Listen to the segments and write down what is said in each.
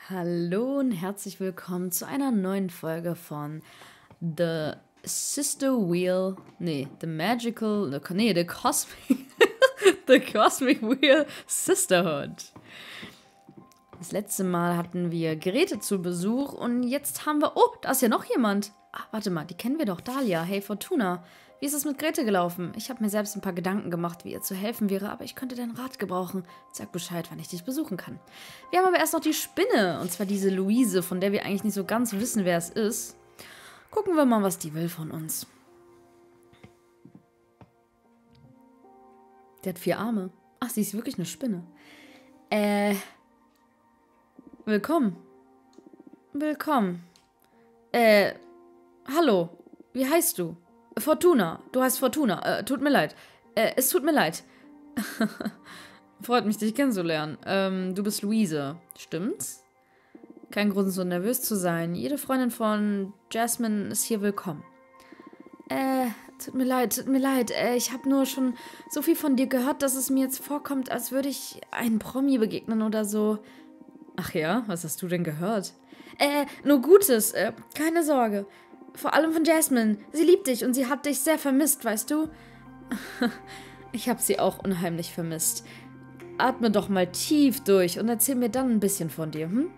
Hallo und herzlich willkommen zu einer neuen Folge von The Sister Wheel, The Magical, The Cosmic, The Cosmic Wheel Sisterhood. Das letzte Mal hatten wir Grete zu Besuch und jetzt haben wir, oh, da ist ja noch jemand. Ach, warte mal, die kennen wir doch, Dahlia. Hey Fortuna, wie ist es mit Grete gelaufen? Ich habe mir selbst ein paar Gedanken gemacht, wie ihr zu helfen wäre, aber ich könnte deinen Rat gebrauchen. Sag Bescheid, wann ich dich besuchen kann. Wir haben aber erst noch die Spinne, und zwar diese Luise, von der wir eigentlich nicht so ganz wissen, wer es ist. Gucken wir mal, was die will von uns. Die hat 4 Arme. Ach, sie ist wirklich eine Spinne. Willkommen. Willkommen. Hallo. Wie heißt du? Fortuna. Du heißt Fortuna. Tut mir leid. Es tut mir leid. Freut mich, dich kennenzulernen. Du bist Luise. Stimmt's? Kein Grund, so nervös zu sein. Jede Freundin von Jasmine ist hier willkommen. Tut mir leid. Ich habe nur schon so viel von dir gehört, dass es mir jetzt vorkommt, als würde ich einen Promi begegnen oder so. Ach ja? Was hast du denn gehört? Nur Gutes. Keine Sorge. Vor allem von Jasmine. Sie liebt dich und sie hat dich sehr vermisst, weißt du? Ich habe sie auch unheimlich vermisst. Atme doch mal tief durch und erzähl mir dann ein bisschen von dir, hm?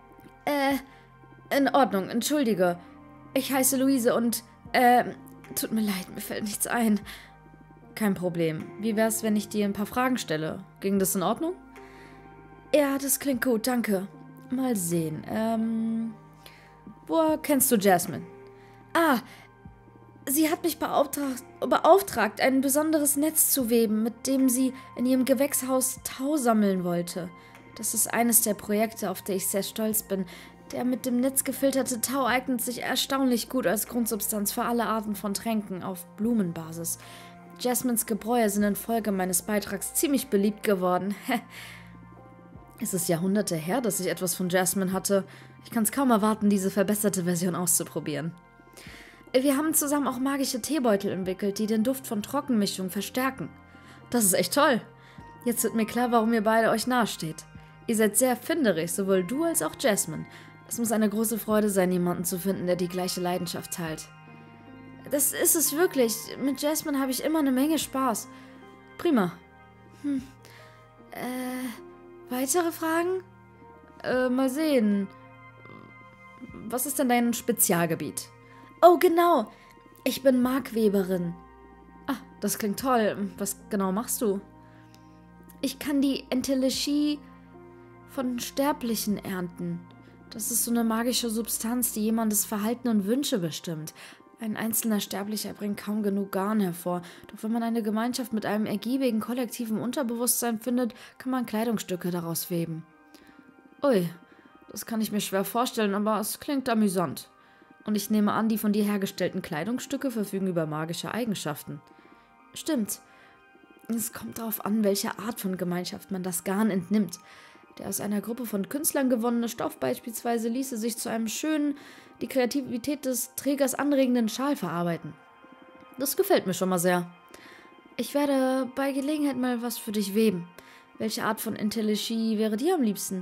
In Ordnung, entschuldige. Ich heiße Luise und, tut mir leid, mir fällt nichts ein. Kein Problem. Wie wär's, wenn ich dir ein paar Fragen stelle? Ging das in Ordnung? Ja, das klingt gut, danke. Mal sehen, woher kennst du Jasmine? Ah, sie hat mich beauftragt, ein besonderes Netz zu weben, mit dem sie in ihrem Gewächshaus Tau sammeln wollte. Das ist eines der Projekte, auf die ich sehr stolz bin. Der mit dem Netz gefilterte Tau eignet sich erstaunlich gut als Grundsubstanz für alle Arten von Tränken auf Blumenbasis. Jasmines Gebräue sind infolge meines Beitrags ziemlich beliebt geworden. Es ist Jahrhunderte her, dass ich etwas von Jasmine hatte. Ich kann es kaum erwarten, diese verbesserte Version auszuprobieren. Wir haben zusammen auch magische Teebeutel entwickelt, die den Duft von Trockenmischung verstärken. Das ist echt toll. Jetzt wird mir klar, warum ihr beide euch nahesteht. Ihr seid sehr erfinderisch, sowohl du als auch Jasmine. Es muss eine große Freude sein, jemanden zu finden, der die gleiche Leidenschaft teilt. Das ist es wirklich. Mit Jasmine habe ich immer eine Menge Spaß. Prima. Weitere Fragen? Mal sehen. Was ist denn dein Spezialgebiet? Oh, genau. Ich bin Markweberin. Ah, das klingt toll. Was genau machst du? Ich kann die Entelechie von Sterblichen ernten. Das ist so eine magische Substanz, die jemandes Verhalten und Wünsche bestimmt. Ein einzelner Sterblicher bringt kaum genug Garn hervor. Doch wenn man eine Gemeinschaft mit einem ergiebigen kollektiven Unterbewusstsein findet, kann man Kleidungsstücke daraus weben. Ui, das kann ich mir schwer vorstellen, aber es klingt amüsant. Und ich nehme an, die von dir hergestellten Kleidungsstücke verfügen über magische Eigenschaften. Stimmt. Es kommt darauf an, welche Art von Gemeinschaft man das Garn entnimmt. Der aus einer Gruppe von Künstlern gewonnene Stoff beispielsweise ließe sich zu einem schönen, die Kreativität des Trägers anregenden Schal verarbeiten. Das gefällt mir schon mal sehr. Ich werde bei Gelegenheit mal was für dich weben. Welche Art von Entelechie wäre dir am liebsten?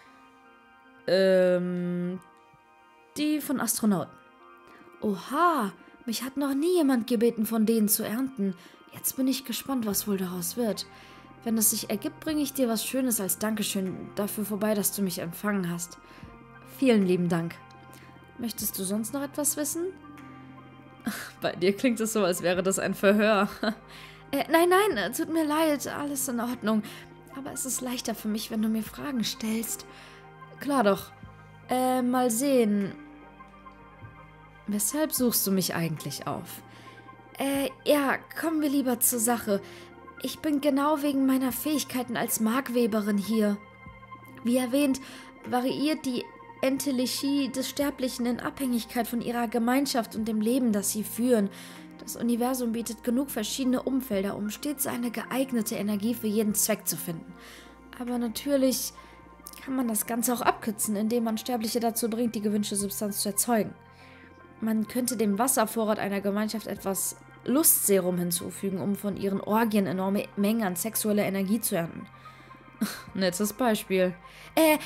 Die von Astronauten. Oha, mich hat noch nie jemand gebeten, von denen zu ernten. Jetzt bin ich gespannt, was wohl daraus wird. Wenn es sich ergibt, bringe ich dir was Schönes als Dankeschön dafür vorbei, dass du mich empfangen hast. Vielen lieben Dank. Möchtest du sonst noch etwas wissen? Bei dir klingt es so, als wäre das ein Verhör. Nein, tut mir leid, alles in Ordnung. Aber es ist leichter für mich, wenn du mir Fragen stellst. Klar doch. Mal sehen. Weshalb suchst du mich eigentlich auf? Ja, kommen wir lieber zur Sache. Ich bin genau wegen meiner Fähigkeiten als Markweberin hier. Wie erwähnt, variiert die Entelechie des Sterblichen in Abhängigkeit von ihrer Gemeinschaft und dem Leben, das sie führen. Das Universum bietet genug verschiedene Umfelder, um stets eine geeignete Energie für jeden Zweck zu finden. Aber natürlich kann man das Ganze auch abkürzen, indem man Sterbliche dazu bringt, die gewünschte Substanz zu erzeugen. Man könnte dem Wasservorrat einer Gemeinschaft etwas Lustserum hinzufügen, um von ihren Orgien enorme Mengen an sexueller Energie zu ernten. Nettes Beispiel.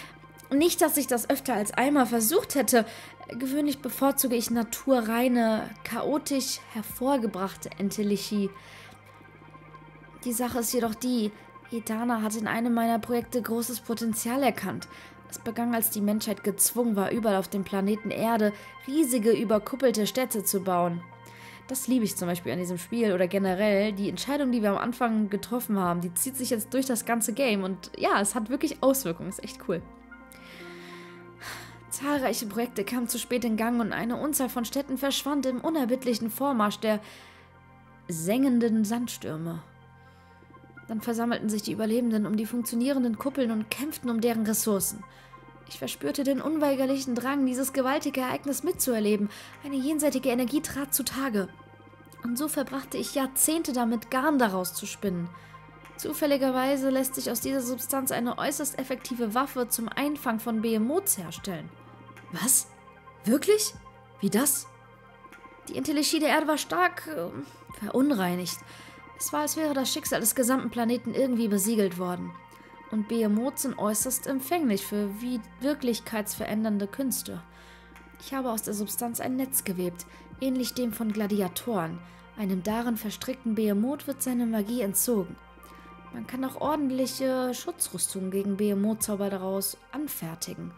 Nicht, dass ich das öfter als einmal versucht hätte. Gewöhnlich bevorzuge ich naturreine, chaotisch hervorgebrachte Entelechie. Die Sache ist jedoch die, Edana hat in einem meiner Projekte großes Potenzial erkannt. Es begann, als die Menschheit gezwungen war, überall auf dem Planeten Erde riesige, überkuppelte Städte zu bauen. Das liebe ich zum Beispiel an diesem Spiel oder generell. Die Entscheidung, die wir am Anfang getroffen haben, die zieht sich jetzt durch das ganze Game. Und ja, es hat wirklich Auswirkungen. Ist echt cool. Zahlreiche Projekte kamen zu spät in Gang und eine Unzahl von Städten verschwand im unerbittlichen Vormarsch der sengenden Sandstürme. Dann versammelten sich die Überlebenden um die funktionierenden Kuppeln und kämpften um deren Ressourcen. Ich verspürte den unweigerlichen Drang, dieses gewaltige Ereignis mitzuerleben. Eine jenseitige Energie trat zutage. Und so verbrachte ich Jahrzehnte damit, Garn daraus zu spinnen. Zufälligerweise lässt sich aus dieser Substanz eine äußerst effektive Waffe zum Einfang von Behemoths herstellen. Was? Wirklich? Wie das? Die Entelechie der Erde war stark verunreinigt. Es war, als wäre das Schicksal des gesamten Planeten irgendwie besiegelt worden. Und Behemoths sind äußerst empfänglich für wirklichkeitsverändernde Künste. Ich habe aus der Substanz ein Netz gewebt, ähnlich dem von Gladiatoren. Einem darin verstrickten Behemoth wird seine Magie entzogen. Man kann auch ordentliche Schutzrüstungen gegen Behemoth-Zauber daraus anfertigen.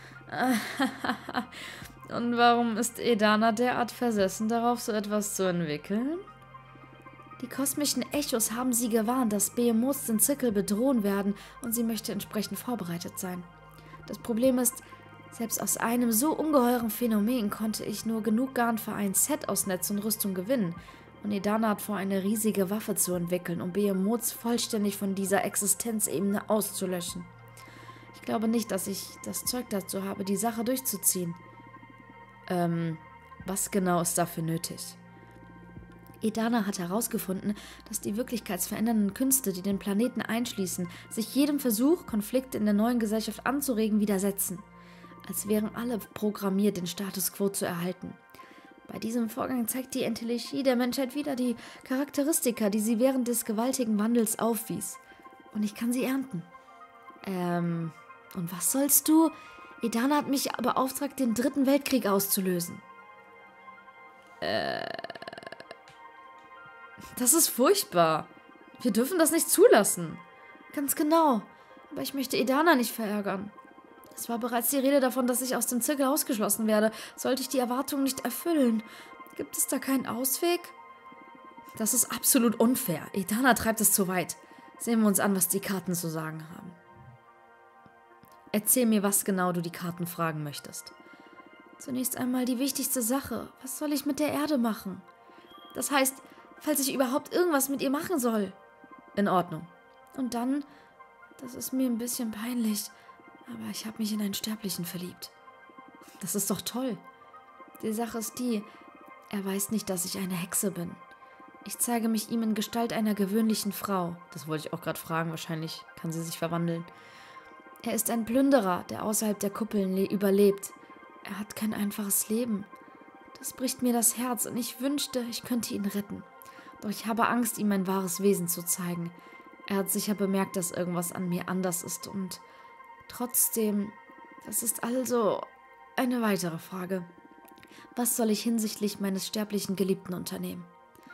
Und warum ist Edana derart versessen darauf, so etwas zu entwickeln? Die kosmischen Echos haben sie gewarnt, dass Behemoths den Zirkel bedrohen werden und sie möchte entsprechend vorbereitet sein. Das Problem ist, selbst aus einem so ungeheuren Phänomen konnte ich nur genug Garn für ein Set aus Netz und Rüstung gewinnen. Und Edana hat vor, eine riesige Waffe zu entwickeln, um Behemoths vollständig von dieser Existenzebene auszulöschen. Ich glaube nicht, dass ich das Zeug dazu habe, die Sache durchzuziehen. Was genau ist dafür nötig? Edana hat herausgefunden, dass die wirklichkeitsverändernden Künste, die den Planeten einschließen, sich jedem Versuch, Konflikte in der neuen Gesellschaft anzuregen, widersetzen. Als wären alle programmiert, den Status quo zu erhalten. Bei diesem Vorgang zeigt die Entelechie der Menschheit wieder die Charakteristika, die sie während des gewaltigen Wandels aufwies. Und ich kann sie ernten. Und was sollst du? Edana hat mich beauftragt, den 3. Weltkrieg auszulösen. Das ist furchtbar. Wir dürfen das nicht zulassen. Ganz genau. Aber ich möchte Edana nicht verärgern. Es war bereits die Rede davon, dass ich aus dem Zirkel ausgeschlossen werde, sollte ich die Erwartungen nicht erfüllen. Gibt es da keinen Ausweg? Das ist absolut unfair. Edana treibt es zu weit. Sehen wir uns an, was die Karten zu sagen haben. Erzähl mir, was genau du die Karten fragen möchtest. Zunächst einmal die wichtigste Sache. Was soll ich mit der Erde machen? Das heißt, falls ich überhaupt irgendwas mit ihr machen soll. In Ordnung. Und dann, das ist mir ein bisschen peinlich, aber ich habe mich in einen Sterblichen verliebt. Das ist doch toll. Die Sache ist die, er weiß nicht, dass ich eine Hexe bin. Ich zeige mich ihm in Gestalt einer gewöhnlichen Frau. Das wollte ich auch gerade fragen, wahrscheinlich kann sie sich verwandeln. Er ist ein Plünderer, der außerhalb der Kuppeln überlebt. Er hat kein einfaches Leben. Das bricht mir das Herz und ich wünschte, ich könnte ihn retten. Doch ich habe Angst, ihm mein wahres Wesen zu zeigen. Er hat sicher bemerkt, dass irgendwas an mir anders ist und trotzdem, das ist also eine weitere Frage. Was soll ich hinsichtlich meines sterblichen Geliebten unternehmen?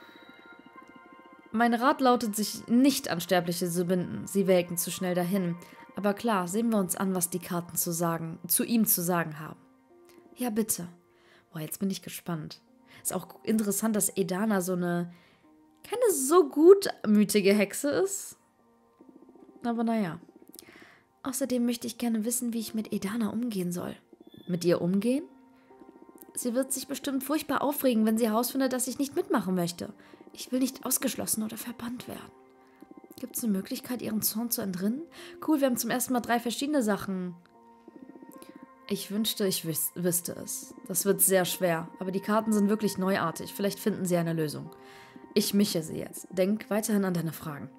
Mein Rat lautet, sich nicht an Sterbliche zu binden. Sie welken zu schnell dahin. Aber klar, sehen wir uns an, was die Karten zu ihm zu sagen haben. Ja, bitte. Boah, jetzt bin ich gespannt. Ist auch interessant, dass Edana keine so gutmütige Hexe ist. Aber naja. Außerdem möchte ich gerne wissen, wie ich mit Edana umgehen soll. Mit ihr umgehen? Sie wird sich bestimmt furchtbar aufregen, wenn sie herausfindet, dass ich nicht mitmachen möchte. Ich will nicht ausgeschlossen oder verbannt werden. Gibt es eine Möglichkeit, ihren Zorn zu entrinnen? Cool, wir haben zum ersten Mal 3 verschiedene Sachen. Ich wünschte, ich wüsste es. Das wird sehr schwer, aber die Karten sind wirklich neuartig. Vielleicht finden sie eine Lösung. Ich mische sie jetzt. Denk weiterhin an deine Fragen.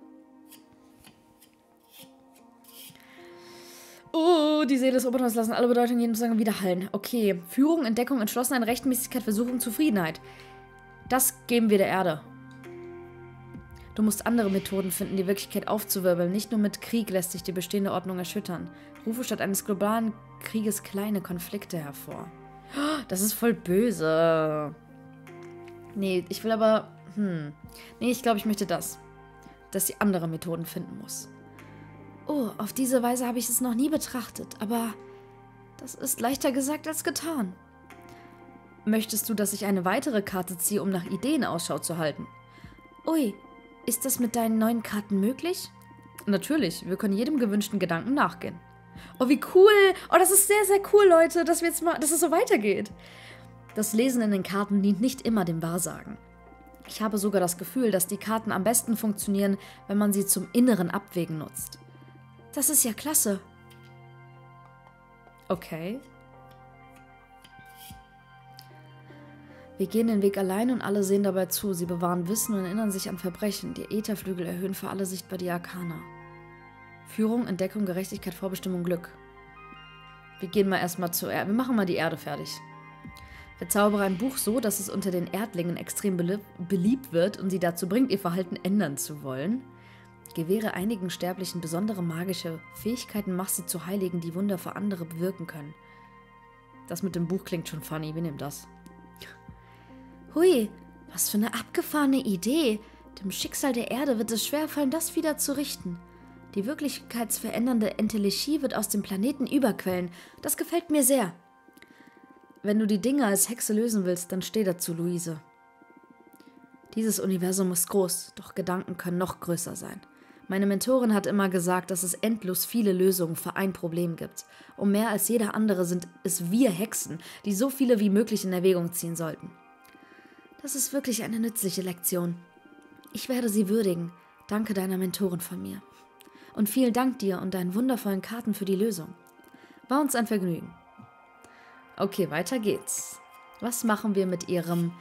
Oh, die Seele des Obertons lassen alle Bedeutungen jeden Sagen widerhallen. Okay, Führung, Entdeckung, Entschlossenheit, Rechtmäßigkeit, Versuchung, Zufriedenheit. Das geben wir der Erde. Du musst andere Methoden finden, die Wirklichkeit aufzuwirbeln. Nicht nur mit Krieg lässt sich die bestehende Ordnung erschüttern. Rufe statt eines globalen Krieges kleine Konflikte hervor. Das ist voll böse. Nee, ich will aber... Nee, ich glaube, ich möchte das. Dass sie andere Methoden finden muss. Oh, auf diese Weise habe ich es noch nie betrachtet, aber das ist leichter gesagt als getan. Möchtest du, dass ich eine weitere Karte ziehe, um nach Ideen Ausschau zu halten? Ui, ist das mit deinen neuen Karten möglich? Natürlich, wir können jedem gewünschten Gedanken nachgehen. Oh, wie cool! Oh, das ist sehr, sehr cool, Leute, dass es so weitergeht. Das Lesen in den Karten dient nicht immer dem Wahrsagen. Ich habe sogar das Gefühl, dass die Karten am besten funktionieren, wenn man sie zum inneren Abwägen nutzt. Das ist ja klasse. Okay. Wir gehen den Weg allein und alle sehen dabei zu. Sie bewahren Wissen und erinnern sich an Verbrechen. Die Ätherflügel erhöhen für alle sichtbar die Arkana. Führung, Entdeckung, Gerechtigkeit, Vorbestimmung, Glück. Wir gehen mal erstmal zur Erde. Wir machen mal die Erde fertig. Verzaubere ein Buch so, dass es unter den Erdlingen extrem beliebt wird und sie dazu bringt, ihr Verhalten ändern zu wollen. Gewähre einigen Sterblichen besondere magische Fähigkeiten, mach sie zu Heiligen, die Wunder für andere bewirken können. Das mit dem Buch klingt schon funny, wir nehmen das. Hui, was für eine abgefahrene Idee. Dem Schicksal der Erde wird es schwerfallen, das wieder zu richten. Die wirklichkeitsverändernde Entelechie wird aus dem Planeten überquellen. Das gefällt mir sehr. Wenn du die Dinge als Hexe lösen willst, dann steh dazu, Luise. Dieses Universum ist groß, doch Gedanken können noch größer sein. Meine Mentorin hat immer gesagt, dass es endlos viele Lösungen für ein Problem gibt. Und mehr als jeder andere sind es wir Hexen, die so viele wie möglich in Erwägung ziehen sollten. Das ist wirklich eine nützliche Lektion. Ich werde sie würdigen. Danke deiner Mentorin von mir. Und vielen Dank dir und deinen wundervollen Karten für die Lösung. War uns ein Vergnügen. Okay, weiter geht's. Was machen wir mit ihrem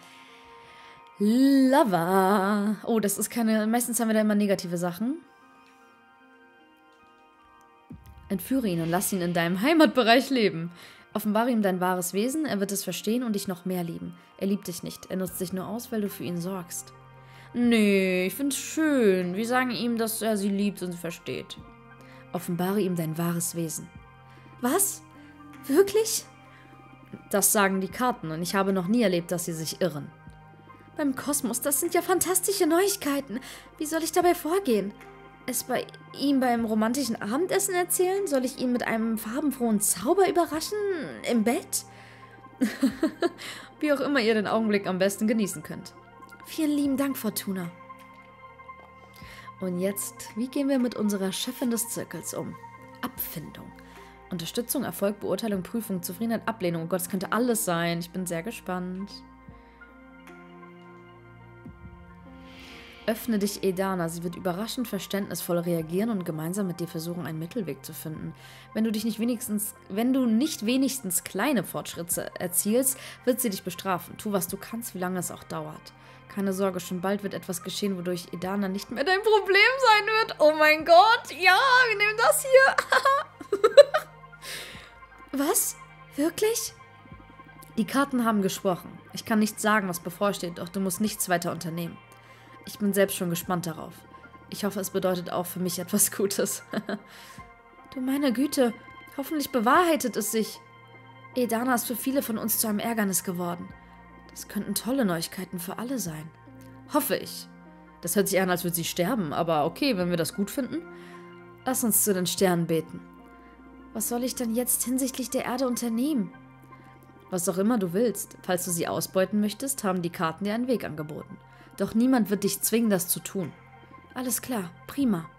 Lover? Oh, das ist keine... Meistens haben wir da immer negative Sachen. Entführe ihn und lass ihn in deinem Heimatbereich leben. Offenbare ihm dein wahres Wesen, er wird es verstehen und dich noch mehr lieben. Er liebt dich nicht, er nutzt dich nur aus, weil du für ihn sorgst. Nee, ich find's schön. Wir sagen ihm, dass er sie liebt und versteht. Offenbare ihm dein wahres Wesen. Was? Wirklich? Das sagen die Karten und ich habe noch nie erlebt, dass sie sich irren. Beim Kosmos, das sind ja fantastische Neuigkeiten. Wie soll ich dabei vorgehen? Es bei ihm beim romantischen Abendessen erzählen? Soll ich ihn mit einem farbenfrohen Zauber überraschen? Im Bett? Wie auch immer ihr den Augenblick am besten genießen könnt. Vielen lieben Dank, Fortuna. Und jetzt, wie gehen wir mit unserer Chefin des Zirkels um? Abfindung. Unterstützung, Erfolg, Beurteilung, Prüfung, Zufriedenheit, Ablehnung. Oh Gott, es könnte alles sein. Ich bin sehr gespannt. Öffne dich Edana. Sie wird überraschend verständnisvoll reagieren und gemeinsam mit dir versuchen, einen Mittelweg zu finden. Wenn du nicht wenigstens kleine Fortschritte erzielst, wird sie dich bestrafen. Tu, was du kannst, wie lange es auch dauert. Keine Sorge, schon bald wird etwas geschehen, wodurch Edana nicht mehr dein Problem sein wird. Oh mein Gott, ja, wir nehmen das hier. Was? Wirklich? Die Karten haben gesprochen. Ich kann nicht sagen, was bevorsteht, doch du musst nichts weiter unternehmen. Ich bin selbst schon gespannt darauf. Ich hoffe, es bedeutet auch für mich etwas Gutes. Du meine Güte, hoffentlich bewahrheitet es sich. Edana ist für viele von uns zu einem Ärgernis geworden. Das könnten tolle Neuigkeiten für alle sein. Hoffe ich. Das hört sich an, als würde sie sterben, aber okay, wenn wir das gut finden. Lass uns zu den Sternen beten. Was soll ich denn jetzt hinsichtlich der Erde unternehmen? Was auch immer du willst. Falls du sie ausbeuten möchtest, haben die Karten dir einen Weg angeboten. Doch niemand wird dich zwingen, das zu tun. Alles klar, prima.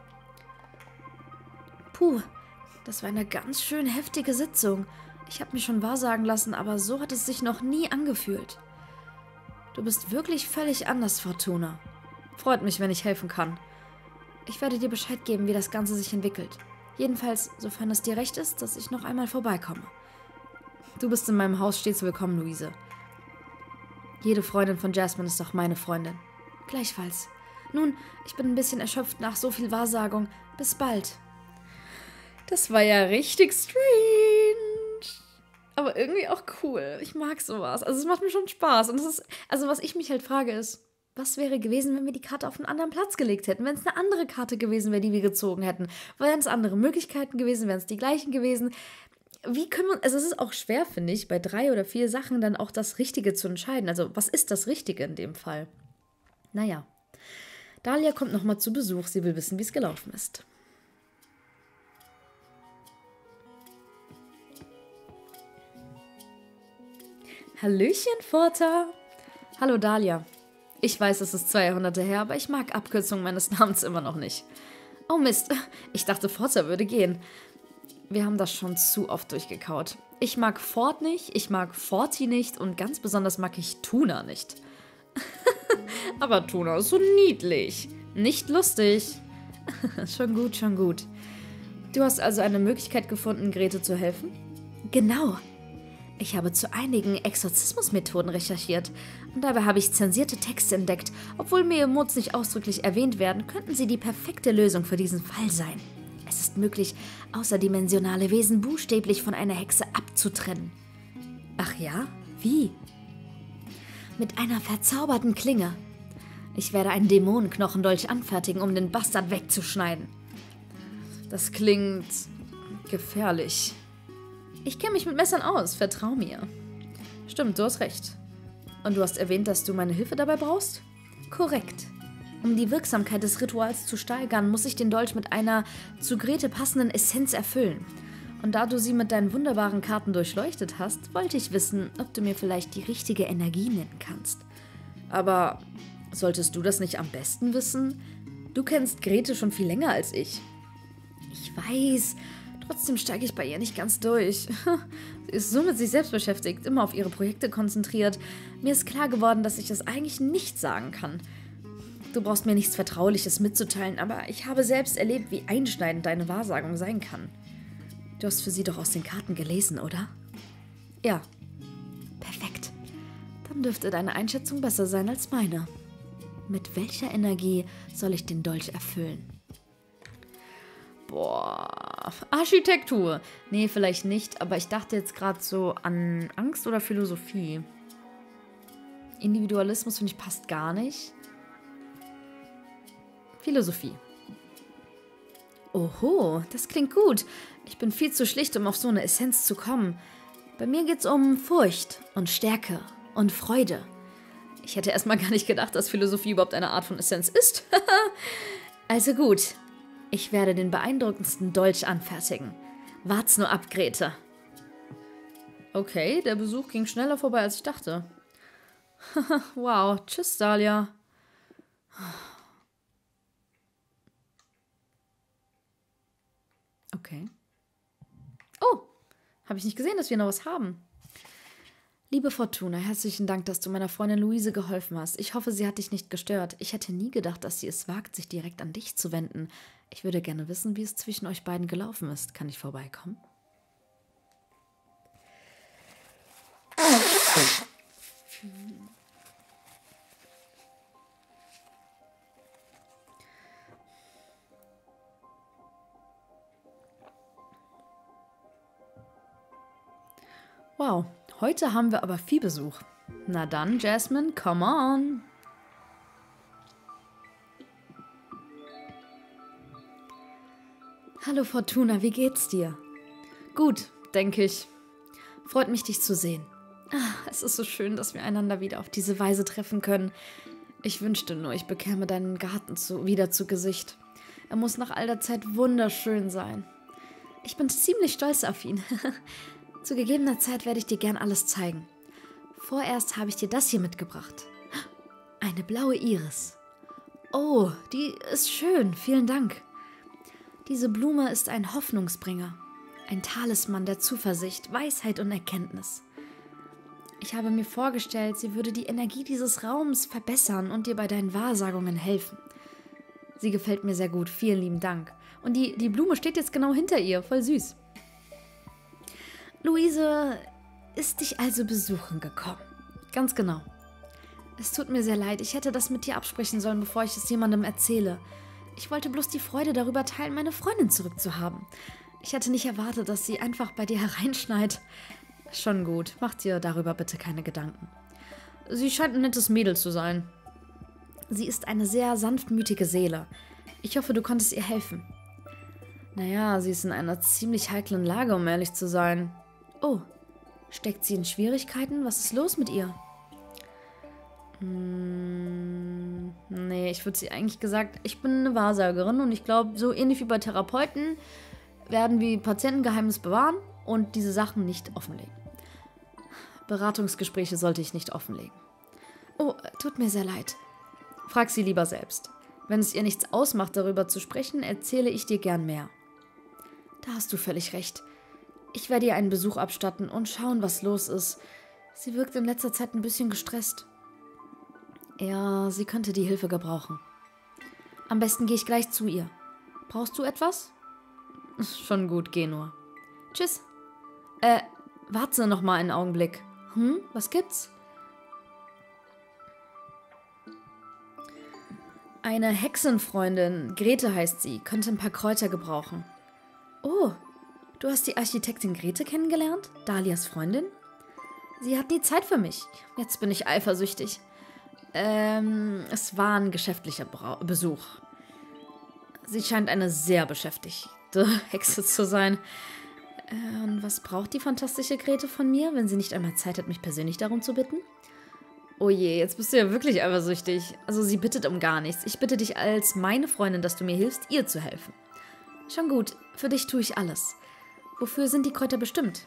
Puh, das war eine ganz schön heftige Sitzung. Ich habe mich schon wahrsagen lassen, aber so hat es sich noch nie angefühlt. Du bist wirklich völlig anders, Fortuna. Freut mich, wenn ich helfen kann. Ich werde dir Bescheid geben, wie das Ganze sich entwickelt. Jedenfalls, sofern es dir recht ist, dass ich noch einmal vorbeikomme. Du bist in meinem Haus stets willkommen, Luise. Jede Freundin von Jasmine ist auch meine Freundin. Gleichfalls. Nun, ich bin ein bisschen erschöpft nach so viel Wahrsagung. Bis bald. Das war ja richtig strange. Aber irgendwie auch cool. Ich mag sowas. Also es macht mir schon Spaß. Und es ist, also was ich mich halt frage ist, Was wäre gewesen, wenn wir die Karte auf einen anderen Platz gelegt hätten? Wenn es eine andere Karte gewesen wäre, die wir gezogen hätten? Wären es andere Möglichkeiten gewesen? Wären es die gleichen gewesen? Wie können wir, also es ist auch schwer, finde ich, bei 3 oder 4 Sachen dann auch das Richtige zu entscheiden. Also was ist das Richtige in dem Fall? Naja, Dahlia kommt nochmal zu Besuch. Sie will wissen, wie es gelaufen ist. Hallöchen, Forta. Hallo, Dahlia. Ich weiß, es ist 2 Jahrhunderte her, aber ich mag Abkürzungen meines Namens immer noch nicht. Oh Mist, ich dachte, Forza würde gehen. Wir haben das schon zu oft durchgekaut. Ich mag Ford nicht, ich mag Forti nicht und ganz besonders mag ich Tuna nicht. Aber Tuna ist so niedlich. Nicht lustig. Schon gut, schon gut. Du hast also eine Möglichkeit gefunden, Grete zu helfen? Genau. Ich habe zu einigen Exorzismusmethoden recherchiert und dabei habe ich zensierte Texte entdeckt. Obwohl Mehemods nicht ausdrücklich erwähnt werden, könnten sie die perfekte Lösung für diesen Fall sein. Es ist möglich, außerdimensionale Wesen buchstäblich von einer Hexe abzutrennen. Ach ja? Wie? Mit einer verzauberten Klinge. Ich werde einen Dämonenknochendolch anfertigen, um den Bastard wegzuschneiden. Das klingt gefährlich. Ich kenne mich mit Messern aus, vertrau mir. Stimmt, du hast recht. Und du hast erwähnt, dass du meine Hilfe dabei brauchst? Korrekt. Um die Wirksamkeit des Rituals zu steigern, muss ich den Dolch mit einer zu Grete passenden Essenz erfüllen. Und da du sie mit deinen wunderbaren Karten durchleuchtet hast, wollte ich wissen, ob du mir vielleicht die richtige Energie nennen kannst. Aber solltest du das nicht am besten wissen? Du kennst Grete schon viel länger als ich. Ich weiß. Trotzdem steige ich bei ihr nicht ganz durch. Sie ist so mit sich selbst beschäftigt, immer auf ihre Projekte konzentriert. Mir ist klar geworden, dass ich es eigentlich nicht sagen kann. Du brauchst mir nichts Vertrauliches mitzuteilen, aber ich habe selbst erlebt, wie einschneidend deine Wahrsagung sein kann. Du hast für sie doch aus den Karten gelesen, oder? Ja. Perfekt. Dann dürfte deine Einschätzung besser sein als meine. Mit welcher Energie soll ich den Dolch erfüllen? Boah, Architektur. Nee, vielleicht nicht, aber ich dachte jetzt gerade so an Angst oder Philosophie. Individualismus, finde ich, passt gar nicht. Philosophie. Oho, das klingt gut. Ich bin viel zu schlicht, um auf so eine Essenz zu kommen. Bei mir geht's um Furcht und Stärke und Freude. Ich hätte erstmal gar nicht gedacht, dass Philosophie überhaupt eine Art von Essenz ist. Also gut. Ich werde den beeindruckendsten Dolch anfertigen. Wart's nur ab, Grete. Okay, der Besuch ging schneller vorbei, als ich dachte. Wow, tschüss, Dahlia. Okay. Oh, habe ich nicht gesehen, dass wir noch was haben. Liebe Fortuna, herzlichen Dank, dass du meiner Freundin Luise geholfen hast. Ich hoffe, sie hat dich nicht gestört. Ich hätte nie gedacht, dass sie es wagt, sich direkt an dich zu wenden. Ich würde gerne wissen, wie es zwischen euch beiden gelaufen ist. Kann ich vorbeikommen? Wow, heute haben wir aber viel Besuch. Na dann, Jasmine, come on. Hallo Fortuna, wie geht's dir? Gut, denke ich. Freut mich, dich zu sehen. Es ist so schön, dass wir einander wieder auf diese Weise treffen können. Ich wünschte nur, ich bekäme deinen Garten wieder zu Gesicht. Er muss nach all der Zeit wunderschön sein. Ich bin ziemlich stolz auf ihn. Zu gegebener Zeit werde ich dir gern alles zeigen. Vorerst habe ich dir das hier mitgebracht. Eine blaue Iris. Oh, die ist schön, vielen Dank. Diese Blume ist ein Hoffnungsbringer, ein Talisman der Zuversicht, Weisheit und Erkenntnis. Ich habe mir vorgestellt, sie würde die Energie dieses Raums verbessern und dir bei deinen Wahrsagungen helfen. Sie gefällt mir sehr gut, vielen lieben Dank. Und die Blume steht jetzt genau hinter ihr, voll süß. Luise ist dich also besuchen gekommen. Ganz genau. Es tut mir sehr leid, ich hätte das mit dir absprechen sollen, bevor ich es jemandem erzähle. Ich wollte bloß die Freude darüber teilen, meine Freundin zurückzuhaben. Ich hätte nicht erwartet, dass sie einfach bei dir hereinschneit. Schon gut, mach dir darüber bitte keine Gedanken. Sie scheint ein nettes Mädel zu sein. Sie ist eine sehr sanftmütige Seele. Ich hoffe, du konntest ihr helfen. Naja, sie ist in einer ziemlich heiklen Lage, um ehrlich zu sein. Oh, steckt sie in Schwierigkeiten? Was ist los mit ihr? Nee, ich würde sie eigentlich gesagt, ich bin eine Wahrsagerin und ich glaube, so ähnlich wie bei Therapeuten werden wir Patientengeheimnis bewahren und diese Sachen nicht offenlegen. Beratungsgespräche sollte ich nicht offenlegen. Oh, tut mir sehr leid. Frag sie lieber selbst. Wenn es ihr nichts ausmacht, darüber zu sprechen, erzähle ich dir gern mehr. Da hast du völlig recht. Ich werde ihr einen Besuch abstatten und schauen, was los ist. Sie wirkt in letzter Zeit ein bisschen gestresst. Ja, sie könnte die Hilfe gebrauchen. Am besten gehe ich gleich zu ihr. Brauchst du etwas? Schon gut, geh nur. Tschüss. Warte noch mal einen Augenblick. Was gibt's? Eine Hexenfreundin, Grete heißt sie, könnte ein paar Kräuter gebrauchen. Oh, du hast die Architektin Grete kennengelernt? Dahlias Freundin? Sie hat nie Zeit für mich. Jetzt bin ich eifersüchtig. Es war ein geschäftlicher Besuch. Sie scheint eine sehr beschäftigte Hexe zu sein. Und was braucht die fantastische Grete von mir, wenn sie nicht einmal Zeit hat, mich persönlich darum zu bitten? Oh je, jetzt bist du ja wirklich eifersüchtig. Also sie bittet um gar nichts. Ich bitte dich als meine Freundin, dass du mir hilfst, ihr zu helfen. Schon gut, für dich tue ich alles. Wofür sind die Kräuter bestimmt?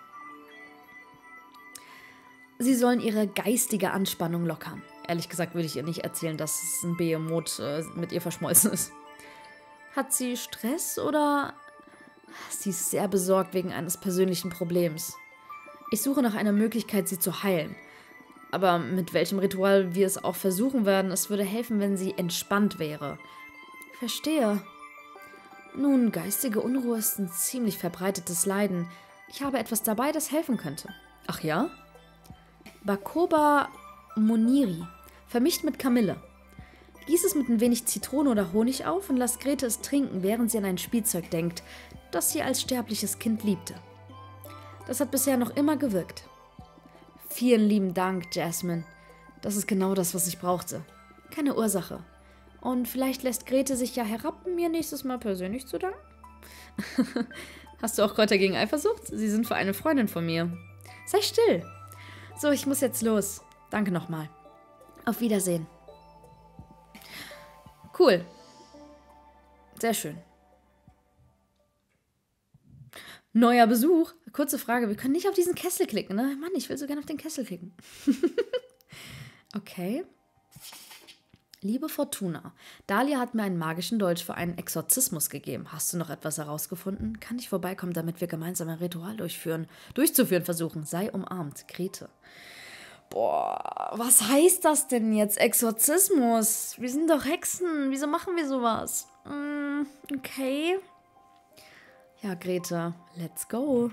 Sie sollen ihre geistige Anspannung lockern. Ehrlich gesagt würde ich ihr nicht erzählen, dass ein Behemoth mit ihr verschmolzen ist. Hat sie Stress oder... Sie ist sehr besorgt wegen eines persönlichen Problems. Ich suche nach einer Möglichkeit, sie zu heilen. Aber mit welchem Ritual wir es auch versuchen werden, es würde helfen, wenn sie entspannt wäre. Verstehe. Nun, geistige Unruhe ist ein ziemlich verbreitetes Leiden. Ich habe etwas dabei, das helfen könnte. Ach ja? Bacoba moniri, vermischt mit Kamille. Gieß es mit ein wenig Zitrone oder Honig auf und lass Grete es trinken, während sie an ein Spielzeug denkt, das sie als sterbliches Kind liebte. Das hat bisher noch immer gewirkt. Vielen lieben Dank, Jasmine. Das ist genau das, was ich brauchte. Keine Ursache. Und vielleicht lässt Grete sich ja herab, mir nächstes Mal persönlich zu danken? Hast du auch Kräuter gegen Eifersucht? Sie sind für eine Freundin von mir. Sei still. So, ich muss jetzt los. Danke nochmal. Auf Wiedersehen. Cool. Sehr schön. Neuer Besuch. Kurze Frage, wir können nicht auf diesen Kessel klicken, ne? Mann, ich will so gerne auf den Kessel klicken. Okay. Liebe Fortuna, Dahlia hat mir einen magischen Dolch für einen Exorzismus gegeben. Hast du noch etwas herausgefunden? Kann ich vorbeikommen, damit wir gemeinsam ein Ritual durchzuführen versuchen? Sei umarmt, Grete. Boah, was heißt das denn jetzt? Exorzismus? Wir sind doch Hexen. Wieso machen wir sowas? Okay. Ja, Grete, let's go.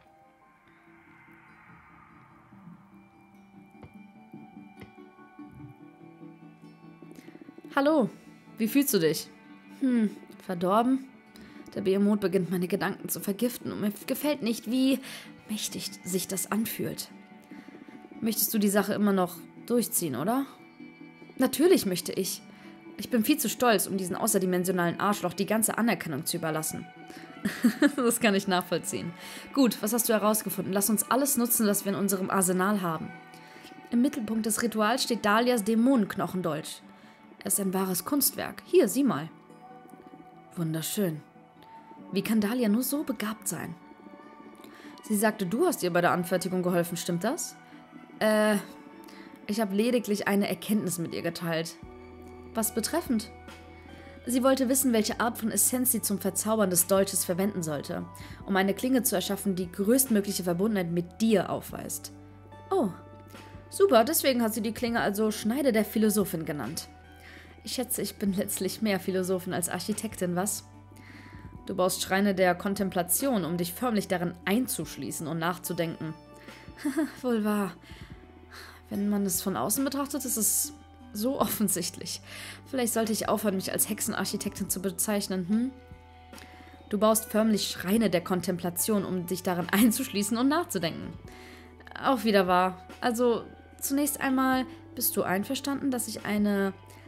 Hallo, wie fühlst du dich? Verdorben? Der Behemoth beginnt meine Gedanken zu vergiften und mir gefällt nicht, wie mächtig sich das anfühlt. Möchtest du die Sache immer noch durchziehen, oder? Natürlich möchte ich. Ich bin viel zu stolz, um diesen außerdimensionalen Arschloch die ganze Anerkennung zu überlassen. Das kann ich nachvollziehen. Gut, was hast du herausgefunden? Lass uns alles nutzen, was wir in unserem Arsenal haben. Im Mittelpunkt des Rituals steht Dahlias Dämonenknochendolch. Er ist ein wahres Kunstwerk. Hier, sieh mal. Wunderschön. Wie kann Dahlia nur so begabt sein? Sie sagte, du hast ihr bei der Anfertigung geholfen, stimmt das? Ich habe lediglich eine Erkenntnis mit ihr geteilt. Was betreffend? Sie wollte wissen, welche Art von Essenz sie zum Verzaubern des Dolches verwenden sollte, um eine Klinge zu erschaffen, die größtmögliche Verbundenheit mit dir aufweist. Oh, super, deswegen hat sie die Klinge also Schneide der Philosophin genannt. Ich schätze, ich bin letztlich mehr Philosophin als Architektin, was? Du baust Schreine der Kontemplation, um dich förmlich darin einzuschließen und nachzudenken. Wohl wahr. Wenn man es von außen betrachtet, ist es so offensichtlich. Vielleicht sollte ich aufhören, mich als Hexenarchitektin zu bezeichnen, Du baust förmlich Schreine der Kontemplation, um dich darin einzuschließen und nachzudenken. Auch wieder wahr. Also, zunächst einmal, bist du einverstanden, dass ich eine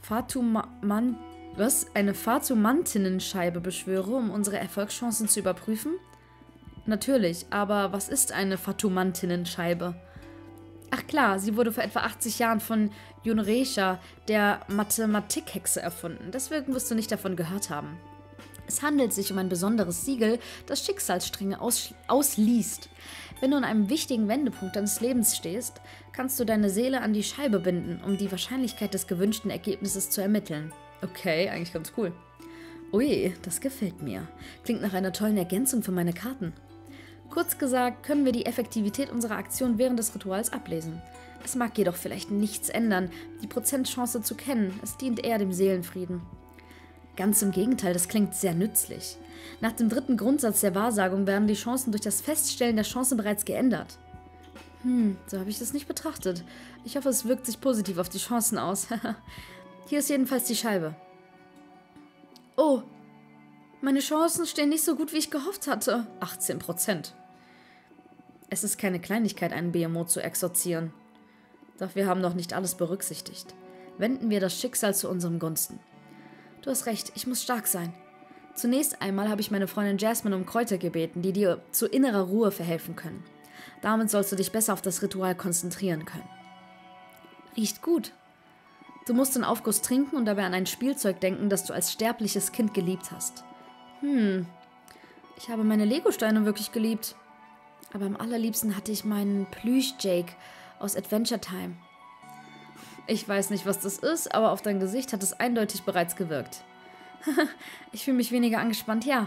eine Fatumantinnenscheibe beschwöre, um unsere Erfolgschancen zu überprüfen? Natürlich, aber was ist eine Fatumantinnenscheibe? Ach klar, sie wurde vor etwa 80 Jahren von Yunresha, der Mathematikhexe, erfunden. Deswegen wirst du nicht davon gehört haben. Es handelt sich um ein besonderes Siegel, das Schicksalsstränge ausliest. Wenn du an einem wichtigen Wendepunkt deines Lebens stehst, kannst du deine Seele an die Scheibe binden, um die Wahrscheinlichkeit des gewünschten Ergebnisses zu ermitteln. Okay, eigentlich ganz cool. Ui, das gefällt mir. Klingt nach einer tollen Ergänzung für meine Karten. Kurz gesagt, können wir die Effektivität unserer Aktion während des Rituals ablesen. Es mag jedoch vielleicht nichts ändern, die Prozentchance zu kennen. Es dient eher dem Seelenfrieden. Ganz im Gegenteil, das klingt sehr nützlich. Nach dem 3. Grundsatz der Wahrsagung werden die Chancen durch das Feststellen der Chance bereits geändert. So habe ich das nicht betrachtet. Ich hoffe, es wirkt sich positiv auf die Chancen aus. Hier ist jedenfalls die Scheibe. Oh, meine Chancen stehen nicht so gut, wie ich gehofft hatte. 18%. Es ist keine Kleinigkeit, einen BMO zu exorzieren. Doch wir haben noch nicht alles berücksichtigt. Wenden wir das Schicksal zu unserem Gunsten. Du hast recht, ich muss stark sein. Zunächst einmal habe ich meine Freundin Jasmine um Kräuter gebeten, die dir zu innerer Ruhe verhelfen können. Damit sollst du dich besser auf das Ritual konzentrieren können. Riecht gut. Du musst den Aufguss trinken und dabei an ein Spielzeug denken, das du als sterbliches Kind geliebt hast. Ich habe meine Legosteine wirklich geliebt. Aber am allerliebsten hatte ich meinen Plüsch-Jake aus Adventure Time. Ich weiß nicht, was das ist, aber auf dein Gesicht hat es eindeutig bereits gewirkt. Ich fühle mich weniger angespannt, ja.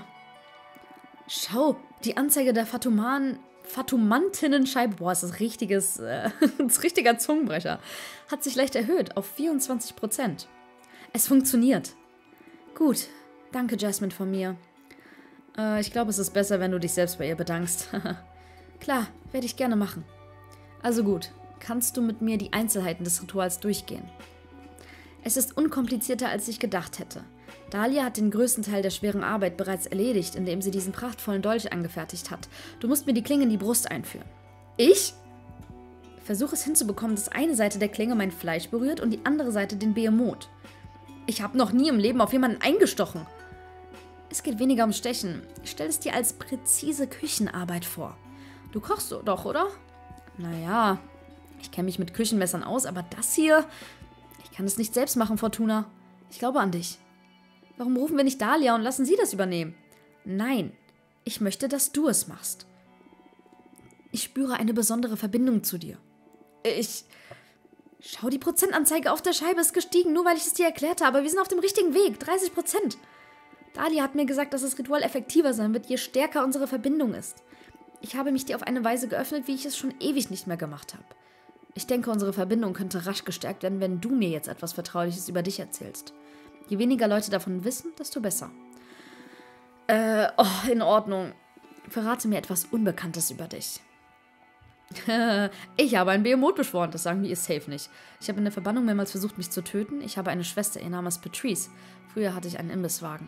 Schau, die Anzeige der Fatumantinnenscheibe, boah, ist das richtiger Zungenbrecher, hat sich leicht erhöht auf 24%. Es funktioniert. Gut, danke Jasmine von mir. Ich glaube, es ist besser, wenn du dich selbst bei ihr bedankst. Klar, werde ich gerne machen. Also gut, kannst du mit mir die Einzelheiten des Rituals durchgehen? Es ist unkomplizierter, als ich gedacht hätte. Dahlia hat den größten Teil der schweren Arbeit bereits erledigt, indem sie diesen prachtvollen Dolch angefertigt hat. Du musst mir die Klinge in die Brust einführen. Ich? Versuche es hinzubekommen, dass eine Seite der Klinge mein Fleisch berührt und die andere Seite den Behemoth. Ich habe noch nie im Leben auf jemanden eingestochen. Es geht weniger ums Stechen. Stell es dir als präzise Küchenarbeit vor. Du kochst doch, oder? Naja, ich kenne mich mit Küchenmessern aus, aber das hier... Ich kann es nicht selbst machen, Fortuna. Ich glaube an dich. Warum rufen wir nicht Dahlia und lassen sie das übernehmen? Nein, ich möchte, dass du es machst. Ich spüre eine besondere Verbindung zu dir. Schau, die Prozentanzeige auf der Scheibe ist gestiegen, nur weil ich es dir erklärt habe. Wir sind auf dem richtigen Weg, 30%. Dahlia hat mir gesagt, dass das Ritual effektiver sein wird, je stärker unsere Verbindung ist. Ich habe mich dir auf eine Weise geöffnet, wie ich es schon ewig nicht mehr gemacht habe. Ich denke, unsere Verbindung könnte rasch gestärkt werden, wenn du mir jetzt etwas Vertrauliches über dich erzählst. Je weniger Leute davon wissen, desto besser. In Ordnung. Verrate mir etwas Unbekanntes über dich. Ich habe einen Behemoth beschworen, das sagen die ihr safe nicht. Ich habe in der Verbannung mehrmals versucht, mich zu töten. Ich habe eine Schwester, ihr Name ist Patrice. Früher hatte ich einen Imbisswagen.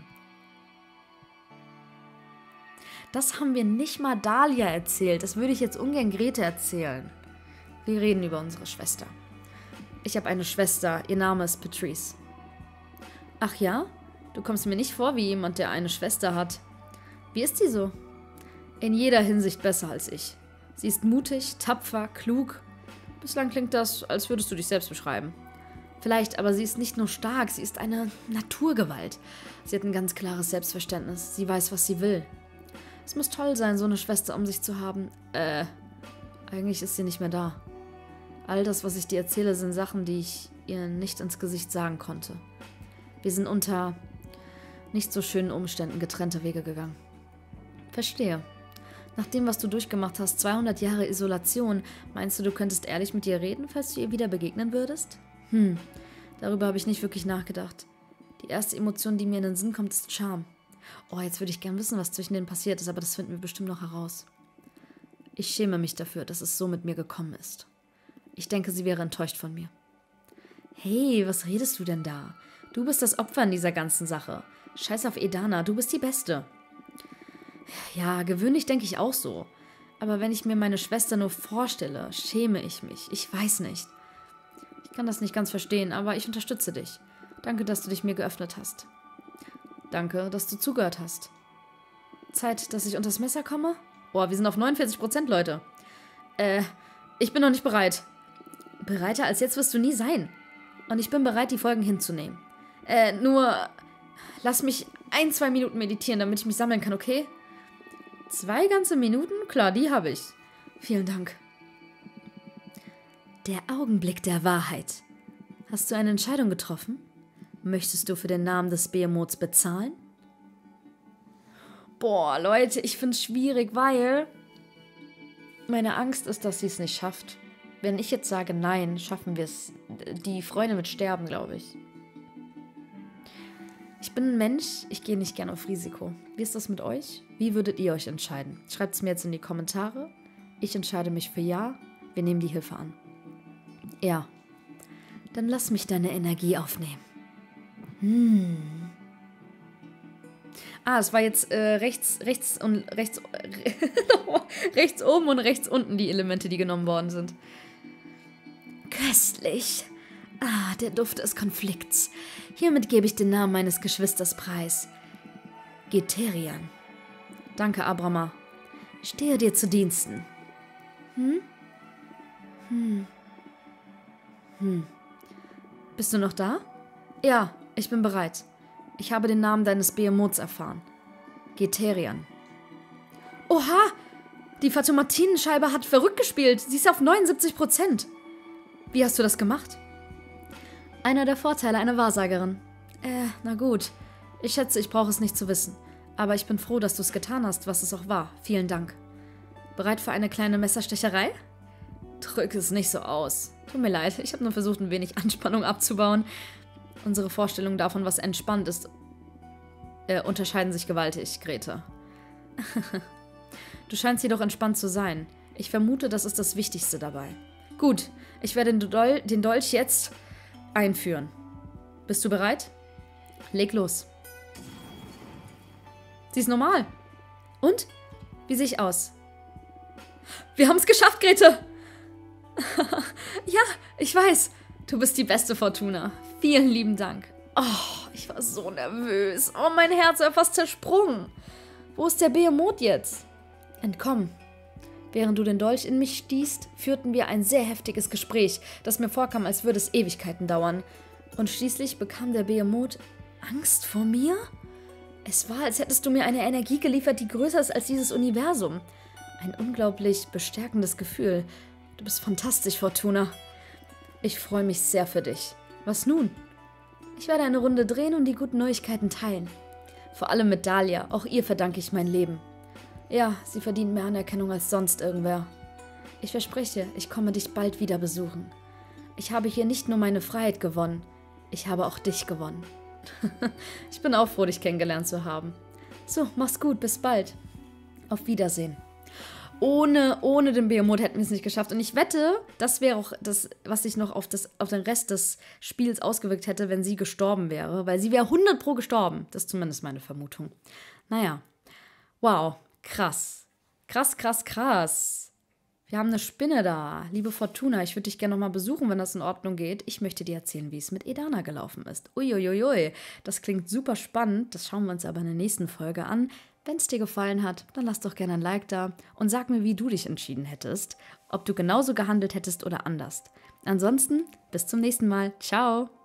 Das haben wir nicht mal Dahlia erzählt. Das würde ich jetzt ungern Grete erzählen. Wir reden über unsere Schwester. Ich habe eine Schwester, ihr Name ist Patrice. Ach ja? Du kommst mir nicht vor wie jemand, der eine Schwester hat. Wie ist sie so? In jeder Hinsicht besser als ich. Sie ist mutig, tapfer, klug. Bislang klingt das, als würdest du dich selbst beschreiben. Vielleicht, aber sie ist nicht nur stark, sie ist eine Naturgewalt. Sie hat ein ganz klares Selbstverständnis. Sie weiß, was sie will. Es muss toll sein, so eine Schwester um sich zu haben. Eigentlich ist sie nicht mehr da. All das, was ich dir erzähle, sind Sachen, die ich ihr nicht ins Gesicht sagen konnte. Wir sind unter nicht so schönen Umständen getrennte Wege gegangen. Verstehe. Nach dem, was du durchgemacht hast, 200 Jahre Isolation, meinst du, du könntest ehrlich mit ihr reden, falls du ihr wieder begegnen würdest? Darüber habe ich nicht wirklich nachgedacht. Die erste Emotion, die mir in den Sinn kommt, ist Scham. Oh, jetzt würde ich gern wissen, was zwischen denen passiert ist, aber das finden wir bestimmt noch heraus. Ich schäme mich dafür, dass es so mit mir gekommen ist. Ich denke, sie wäre enttäuscht von mir. Hey, was redest du denn da? Du bist das Opfer in dieser ganzen Sache. Scheiß auf Edana, du bist die Beste. Ja, gewöhnlich denke ich auch so. Aber wenn ich mir meine Schwester nur vorstelle, schäme ich mich. Ich weiß nicht. Ich kann das nicht ganz verstehen, aber ich unterstütze dich. Danke, dass du dich mir geöffnet hast. Danke, dass du zugehört hast. Zeit, dass ich unters Messer komme? Boah, wir sind auf 49%, Leute. Ich bin noch nicht bereit. Bereiter als jetzt wirst du nie sein. Und ich bin bereit, die Folgen hinzunehmen. Nur lass mich 1-2 Minuten meditieren, damit ich mich sammeln kann, okay? 2 ganze Minuten? Klar, die habe ich. Vielen Dank. Der Augenblick der Wahrheit. Hast du eine Entscheidung getroffen? Möchtest du für den Namen des Behemoths bezahlen? Boah, Leute, ich finde es schwierig, weil meine Angst ist, dass sie es nicht schafft. Wenn ich jetzt sage nein, schaffen wir es. Die Freundin wird sterben, glaube ich. Ich bin ein Mensch, ich gehe nicht gerne auf Risiko. Wie ist das mit euch? Wie würdet ihr euch entscheiden? Schreibt es mir jetzt in die Kommentare. Ich entscheide mich für ja. Wir nehmen die Hilfe an. Ja. Dann lass mich deine Energie aufnehmen. Es war jetzt rechts oben und rechts unten die Elemente, die genommen worden sind. Köstlich. Der Duft des Konflikts. Hiermit gebe ich den Namen meines Geschwisters preis. Geterian. Danke, Abrama. Stehe dir zu Diensten. Bist du noch da? Ja, ich bin bereit. Ich habe den Namen deines Behemoths erfahren. Geterian. Oha! Die Phatomatinenscheibe hat verrückt gespielt. Sie ist auf 79%. Wie hast du das gemacht? Einer der Vorteile einer Wahrsagerin. Na gut. Ich schätze, ich brauche es nicht zu wissen. Aber ich bin froh, dass du es getan hast, was es auch war. Vielen Dank. Bereit für eine kleine Messerstecherei? Drück es nicht so aus. Tut mir leid, ich habe nur versucht, ein wenig Anspannung abzubauen. Unsere Vorstellungen davon, was entspannt ist, unterscheiden sich gewaltig, Grete. Du scheinst jedoch entspannt zu sein. Ich vermute, das ist das Wichtigste dabei. Gut, ich werde den Dolch jetzt einführen. Bist du bereit? Leg los. Sie ist normal. Und? Wie sehe ich aus? Wir haben es geschafft, Grete! Ja, ich weiß. Du bist die beste, Fortuna. Vielen lieben Dank. Oh, ich war so nervös. Oh, mein Herz war fast zersprungen. Wo ist der Behemoth jetzt? Entkommen. Während du den Dolch in mich stießt, führten wir ein sehr heftiges Gespräch, das mir vorkam, als würde es Ewigkeiten dauern. Und schließlich bekam der Behemoth Angst vor mir? Es war, als hättest du mir eine Energie geliefert, die größer ist als dieses Universum. Ein unglaublich bestärkendes Gefühl. Du bist fantastisch, Fortuna. Ich freue mich sehr für dich. Was nun? Ich werde eine Runde drehen und die guten Neuigkeiten teilen. Vor allem mit Dahlia, auch ihr verdanke ich mein Leben. Ja, sie verdient mehr Anerkennung als sonst irgendwer. Ich verspreche, ich komme dich bald wieder besuchen. Ich habe hier nicht nur meine Freiheit gewonnen, ich habe auch dich gewonnen. Ich bin auch froh, dich kennengelernt zu haben. So, mach's gut, bis bald. Auf Wiedersehen. Ohne den Behemoth hätten wir es nicht geschafft. Und ich wette, das wäre auch das, was sich noch auf den Rest des Spiels ausgewirkt hätte, wenn sie gestorben wäre. Weil sie wäre 100% gestorben. Das ist zumindest meine Vermutung. Naja. Wow. Krass. Krass. Wir haben eine Spinne da. Liebe Fortuna, ich würde dich gerne nochmal besuchen, wenn das in Ordnung geht. Ich möchte dir erzählen, wie es mit Edana gelaufen ist. Uiuiui. Das klingt super spannend. Das schauen wir uns aber in der nächsten Folge an. Wenn es dir gefallen hat, dann lass doch gerne ein Like da und sag mir, wie du dich entschieden hättest, ob du genauso gehandelt hättest oder anders. Ansonsten, bis zum nächsten Mal. Ciao!